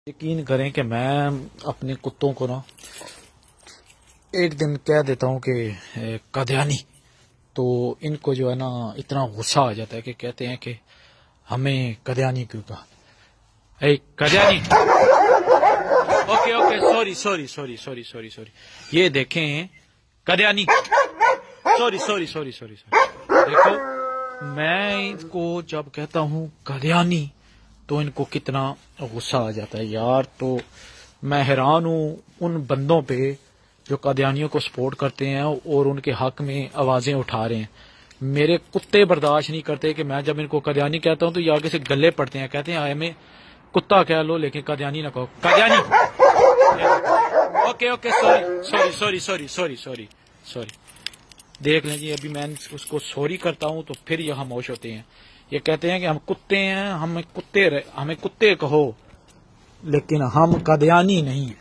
یقین کریں کہ میں اپنے کتوں کو نا ایک دن کہہ دیتا ہوں کہ قادیانی، تو ان کو جو ہے نا اتنا غصہ آ جاتا ہے کہ کہتے ہیں کہ ہمیں قادیانی کیوں کہا. اے قادیانی، اوکے سوری یہ دیکھیں قادیانی، سوری دیکھو میں ان کو جب کہتا ہوں قادیانی تو ان کو کتنا غصہ آ جاتا ہے یار. تو میں حیران ہوں ان بندوں پہ جو قادیانیوں کو سپورٹ کرتے ہیں اور ان کے حق میں آوازیں اٹھا رہے ہیں. میرے کتے برداشت نہیں کرتے کہ میں جب ان کو قادیانی کہتا ہوں تو یہ آگے سے گلے پڑتے ہیں، کہتے ہیں ہمیں کتا کہہ لو لیکن قادیانی نہ کہو. قادیانی، اوکے سوری دیکھ لیں جی، ابھی میں اس کو سوری کرتا ہوں تو پھر یہ خاموش ہوتے ہیں. یہ کہتے ہیں کہ ہم کتے ہیں، ہمیں کتے کہو لیکن ہم قادیانی نہیں ہیں.